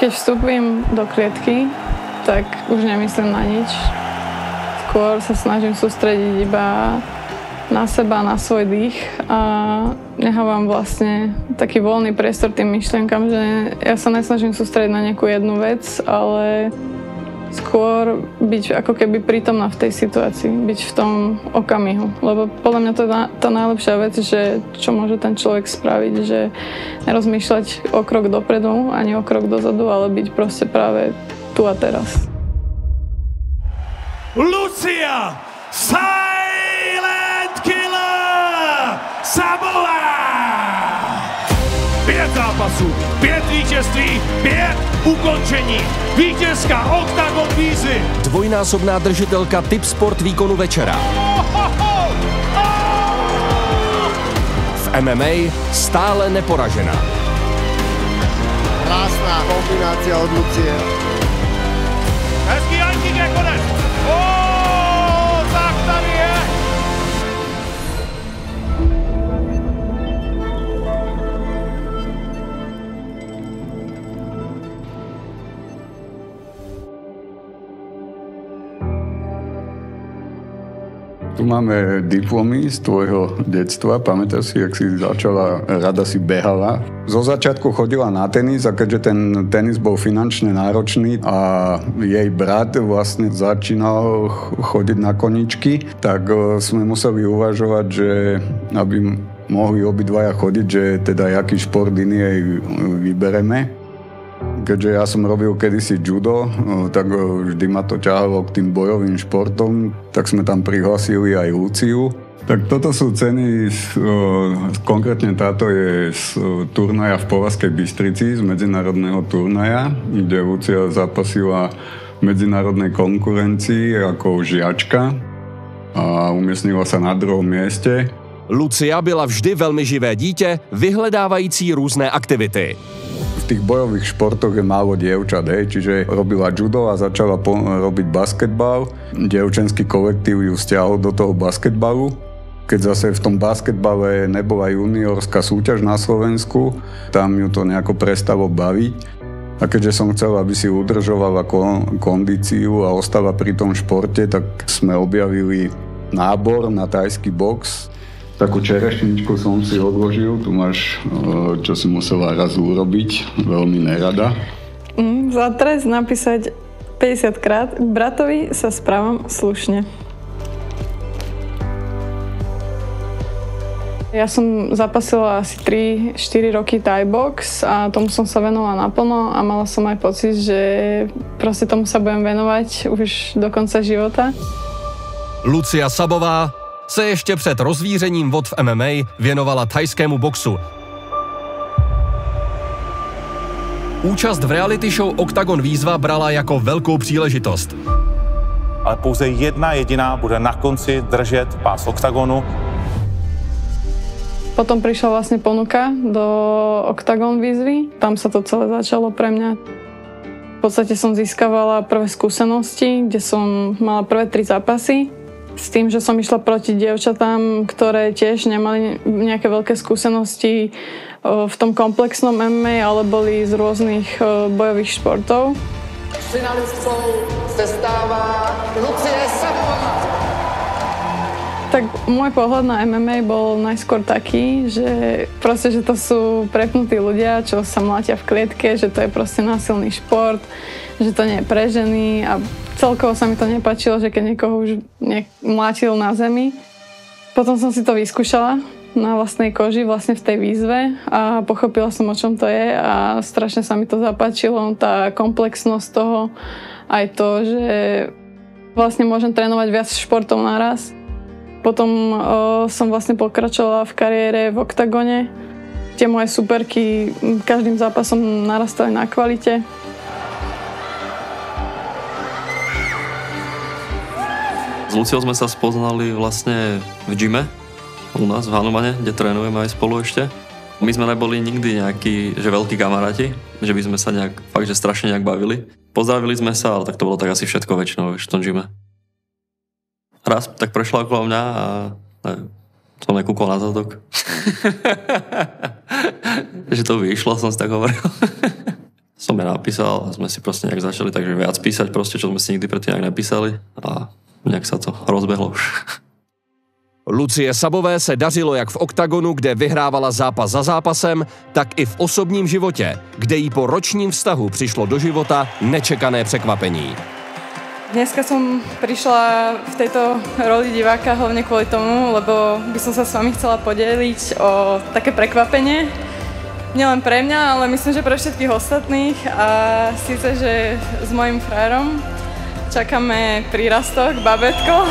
Keď vstúpim do klietky, tak už nemyslím na nič. Skôr sa snažím sústrediť iba na seba, na svoj dých a nechávam vlastne taký voľný priestor tým myšlienkam, že ja sa nesnažím sústrediť na nejakú jednu vec, ale skôr byť ako keby prítomná v tej situácii, byť v tom okamihu. Lebo podľa mňa to je tá najlepšia vec, že čo môže ten človek spraviť, že nerozmýšľať o krok dopredu ani o krok dozadu, ale byť proste práve tu a teraz. Lucia Silent Killer Sabová! 5 zápasů, 5 vítězství, 5 ukončení. Vítězka Octagon výzvy. Dvojnásobná držitelka Tipsport výkonu večera. V MMA stále neporažená. Krásná kombinácia od Lucie. Hezký Antík je konec. Tak tady je. Tu máme diplomy z tvojho detstva. Pamätáš si, jak si začala, rada si behala. Zo začiatku chodila na tenis a keďže ten tenis bol finančne náročný a jej brat vlastne začínal chodiť na koničky, tak sme museli uvažovať, že aby mohli obidvaja chodiť, že teda jaký šport iný jej vybereme. Keďže ja som robil kedysi judo, tak vždy ma to ťahalo k tým bojovým športom, tak sme tam prihlasili aj Luciu. Tak toto sú ceny, konkrétne táto je z turnaja v Považskej Bystrici, z medzinárodného turnaja, kde Lucia zapasila v medzinárodnej konkurencii ako žiačka a umiestnila sa na 2. mieste. Lucia byla vždy velmi živé dítě, vyhledávající různé aktivity. V tých bojových športoch je málo dievčat, čiže robila judo a začala robiť basketbal. Dievčenský kolektív ju stiahol do toho basketbalu. Keď zase v tom basketbale nebola juniorská súťaž na Slovensku, tam ju to nejako prestalo baviť. A keďže som chcel, aby si udržovala kondíciu a ostala pri tom športe, tak sme objavili nábor na thajský box. Takú čerešničku som si odložil, tu máš, čo si musela raz urobiť, veľmi nerada. Za trest napísať 50 krát, bratovi sa správam slušne. Ja som zapasila asi 3-4 roky Thai box a tomu som sa venovala naplno a mala som aj pocit, že proste tomu sa budem venovať už do konca života. Lucia Sabová se ještě před rozvířením vod v MMA věnovala thajskému boxu. Účast v reality show Octagon výzva brala jako velkou příležitost. Ale pouze jedna jediná bude na konci držet pás Octagonu. Potom prišla vlastne ponuka do Octagon výzvy. Tam sa to celé začalo pre mňa. V podstate som získavala prvé skúsenosti, kde som mala prvé 3 zápasy. S tým, že som išla proti dievčatám, ktoré tiež nemali nejaké veľké skúsenosti v tom komplexnom MMA, ale boli z rôznych bojových športov. Finalistkou se stává Lucie Sabová. Tak môj pohľad na MMA bol najskôr taký, že proste, že to sú prepnutí ľudia, čo sa mlátia v klietke, že to je proste násilný šport, že to nie je pre ženy a celkovo sa mi to nepáčilo, že keď niekoho už mlátil na zemi. Potom som si to vyskúšala na vlastnej koži, vlastne v tej výzve a pochopila som, o čom to je a strašne sa mi to zapáčilo, tá komplexnosť toho, aj to, že vlastne môžem trénovať viac športov naraz. Potom som vlastne pokračovala v kariére v Octagone. Tie moje superky každým zápasom narastali na kvalite. S Luciou sme sa spoznali vlastne v gyme u nás v Hanumane, kde trénujeme aj spolu ešte. My sme neboli nikdy nejakí, že veľkí kamaráti, že by sme sa nejak, fakt, že strašne nejak bavili. Pozdravili sme sa, ale tak to bolo tak asi všetko väčšinou v tom gyme. Raz tak prešla okolo mňa a som nekúkol na zadok. Že to vyšlo, som si tak hovoril. Som mi napísal a sme si proste nejak začali takže viac písať proste, čo sme si nikdy predtým nejak nepísali a nejak sa to rozbehlo už. Lucie Sabové se dařilo jak v oktagonu, kde vyhrávala zápas za zápasem, tak i v osobním životě, kde jí po ročním vztahu přišlo do života nečekané překvapení. Dneska som prišla v tejto roli diváka hlavne kvôli tomu, lebo by som sa s vami chcela podeliť o také prekvapenie. Nielen pre mňa, ale myslím, že pre všetkých ostatných. A síce, že s mojím frajerom čakáme prírastok, babetko.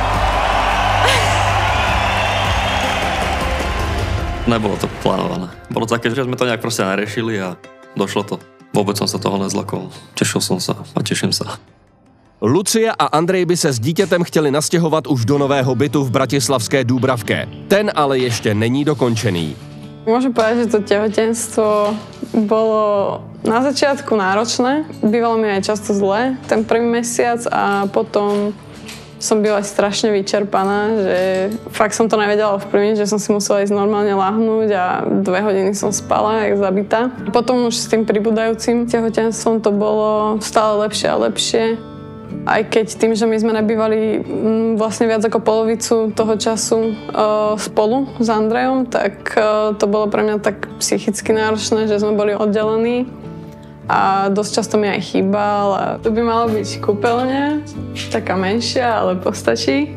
Nebolo to plánované. Bolo také, že sme to nejak proste neriešili a došlo to. Vôbec som sa toho nezlakol. Tešil som sa a teším sa. Lucie a Andrej by se s dítětem chtěli nastěhovat už do nového bytu v bratislavské Dúbravke. Ten ale ještě není dokončený. Môžem povedať, že to tehotenstvo bolo na začiatku náročné. Bývalo mi aj často zle ten prvý mesiac a potom som byla strašne vyčerpaná, že fakt som to nevedela ovplyvniť, že som si musela ísť normálne lahnúť a 2 hodiny som spala, jak zabitá. Potom už s tým pribúdajúcim tehotenstvom to bolo stále lepšie a lepšie. Aj keď tým, že my sme nebývali vlastne viac ako polovicu toho času spolu s Andrejom, tak to bolo pre mňa tak psychicky náročné, že sme boli oddelení a dosť často mi aj chýbal. A tu by malo byť kúpeľňa, taká menšia, ale postačí.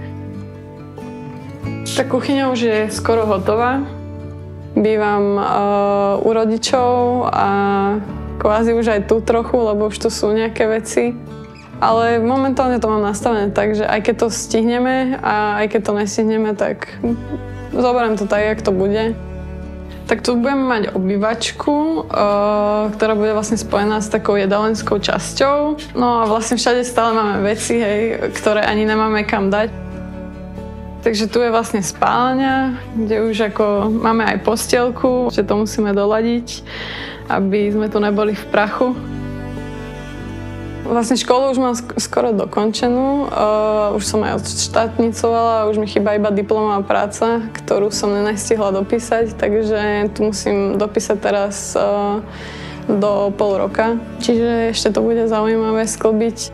Tá kuchyňa už je skoro hotová. Bývam u rodičov a kvázi už aj tu trochu, lebo už tu sú nejaké veci. Ale momentálne to mám nastavené tak, že aj keď to stihneme a aj keď to nestihneme, tak zoberiem to tak, jak to bude. Tak tu budeme mať obývačku, ktorá bude vlastne spojená s takou jedálenskou časťou. No a vlastne všade stále máme veci, hej, ktoré ani nemáme kam dať. Takže tu je vlastne spálňa, kde už ako máme aj postielku, že to musíme doladiť, aby sme tu neboli v prachu. Vlastne školu už mám skoro dokončenú, už som aj odštátnicovala, už mi chýba iba diplomová práca, ktorú som nenestihla dopísať, takže tu musím dopísať teraz do pol roka, čiže ešte to bude zaujímavé sklbiť.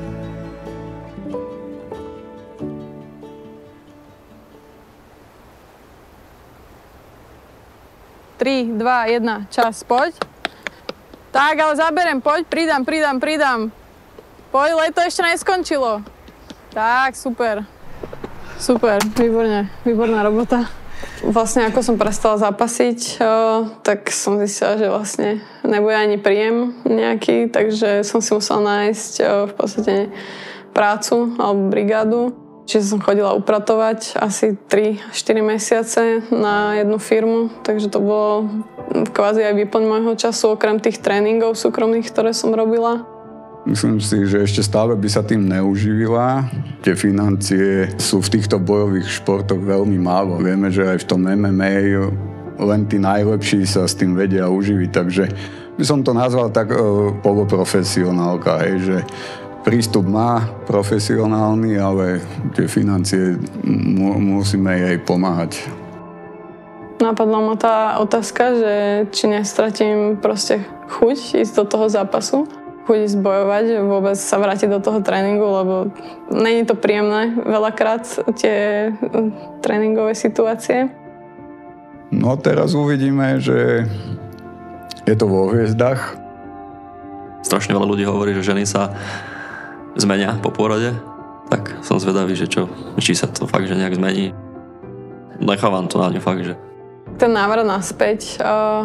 Tri, dva, jedna, čas, poď. Tak, ale zaberiem, poď, pridám. Poď, leto ešte neskončilo. Tak, super. Super, výborná robota. Vlastne ako som prestala zápasiť, tak som zistila, že vlastne nebude ani príjem nejaký, takže som si musela nájsť v podstate prácu alebo brigádu. Čiže som chodila upratovať asi 3-4 mesiace na jednu firmu, takže to bolo kvázi aj výplň môjho času, okrem tých tréningov súkromných, ktoré som robila. Myslím si, že ešte stále by sa tým neuživila. Tie financie sú v týchto bojových športoch veľmi málo. Vieme, že aj v tom MMA len tí najlepší sa s tým vedia uživiť, takže by som to nazval tak poloprofesionálka, hej, že prístup má profesionálny, ale tie financie musíme jej pomáhať. Napadla ma tá otázka, že či nestratím proste chuť ísť do toho zápasu, chuť ísť bojovať, vôbec sa vrátiť do toho tréningu, lebo není to príjemné veľakrát tie tréningové situácie. No teraz uvidíme, že je to vo hviezdach. Strašne veľa ľudí hovorí, že ženy sa zmenia po pôrode, tak som zvedavý, že či sa to fakt, že nejak zmení. Nechávam to na ňu fakt, že... Ten návrat naspäť,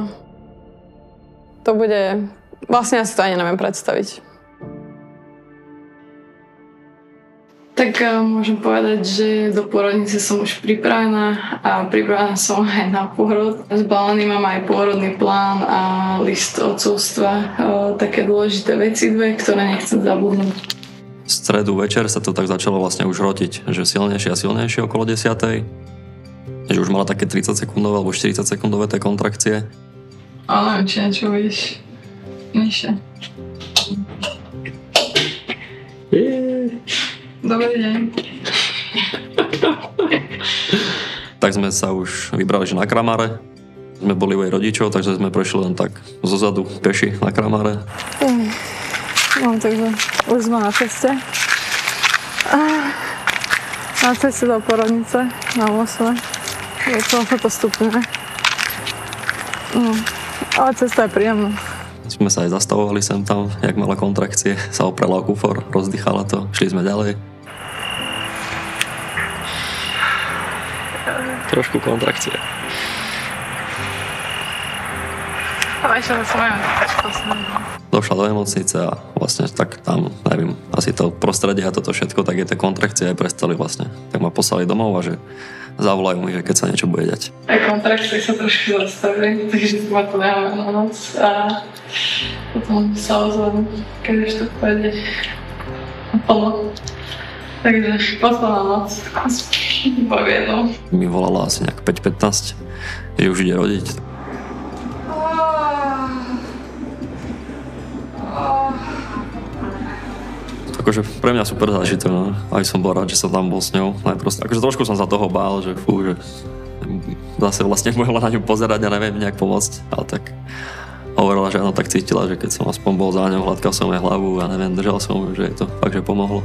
to bude... Vlastne asi to ani neviem predstaviť. Tak môžem povedať, že do pôrodnice som už pripravená a pripravená som aj na pôrod. Zbalený mám aj pôrodný plán a list otcovstva, také dôležité veci dve, ktoré nechcem zabudnúť. V stredu večer sa to tak začalo vlastne už rotiť, že silnejšie a silnejšie okolo 10:00. Že už mala také 30-sekundové alebo 40-sekundové tie kontrakcie. Ale či niečo vidíš nižšie. Dobrý deň. Tak sme sa už vybrali, že na Kramare. Sme boli u jej rodičov, takže sme prešli len tak zozadu peši na Kramáre. No, takže už sme na ceste. Na ceste do porodnice, na 8. Sa to stupňuje. No, ale cesta je príjemná. Sme sa aj zastavovali sem tam, jak mala kontrakcie, sa oprela o kufor, rozdychala to, šli sme ďalej. Trošku kontrakcie. Došla do nemocnice a vlastne tak tam, neviem, asi to prostredie a toto všetko, tak je tie kontrakcie aj prestali vlastne. Tak ma poslali domov a že zavolajú mi, že keď sa niečo bude dať. Aj kontrakcie sa trošku zastavili, takže ma to dáme na noc a potom sa ozvem, keď už to pôjde naplno. Takže posledná noc poviedol. Mi volala asi nejak 5:15, že už ide rodiť. Akože pre mňa super zážitok, no. Aj som bol rád, že som tam bol s ňou. Akože trošku som sa toho bál, že že zase vlastne mohla na ňu pozerať a neviem nejak pomôcť, ale tak hovorila, že áno, tak cítila, že keď som aspoň bol za ňou, hladkal som jej hlavu a neviem, držal som ju, že jej to fakt, že pomohlo.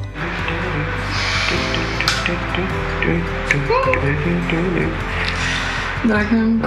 Dragan.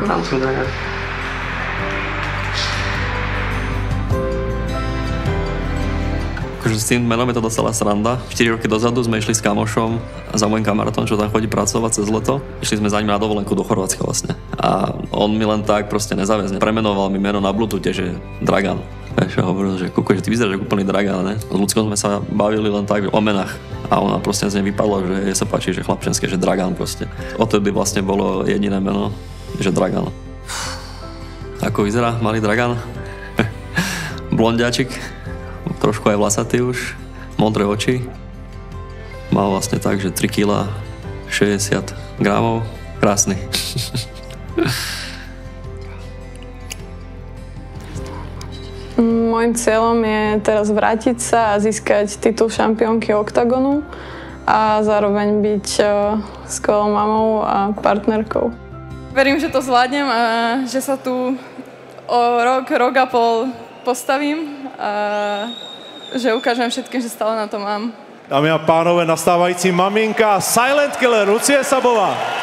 Akože s tým menom je to docela sranda. 4 roky dozadu sme išli s kamošom za môjim kamarátom, čo tam chodí pracovať cez leto. Išli sme za ním na dovolenku do Chorvátska vlastne. A on mi len tak proste nezáväzne premenoval mi meno na Bluetoothe, že Dragan. Vieš, hovoril, že kúko, že ty vyzeráš ako úplný Dragan, ne? S ľudskom sme sa bavili len tak o menách. A ona proste z nej vypadla, že jej sa páči, že chlapčenské, že Dragan proste. Odtedy vlastne bolo jediné meno, že Dragan. Ako vyzerá malý Dragan? Blondiačik. Trošku aj vlasatý už, modré oči. Mal vlastne tak, že 3 kg 60 gramov. Krásny. Mojím cieľom je teraz vrátiť sa a získať titul šampiónky Oktagonu a zároveň byť skvelou mamou a partnerkou. Verím, že to zvládnem a že sa tu o rok a pol postavím a že ukážem všetkým, že stále na to mám. Dámy a pánové, nastávající maminka Silent Killer Lucie Sabová.